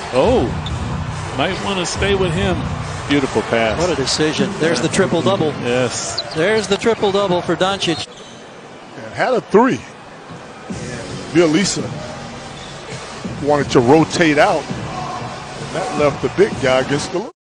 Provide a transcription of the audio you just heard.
Oh, might want to stay with him. Beautiful pass. What a decision. There's the triple-double. Yes. There's the triple-double for Doncic. And had a three. Bielisa wanted to rotate out. That left the big guy against the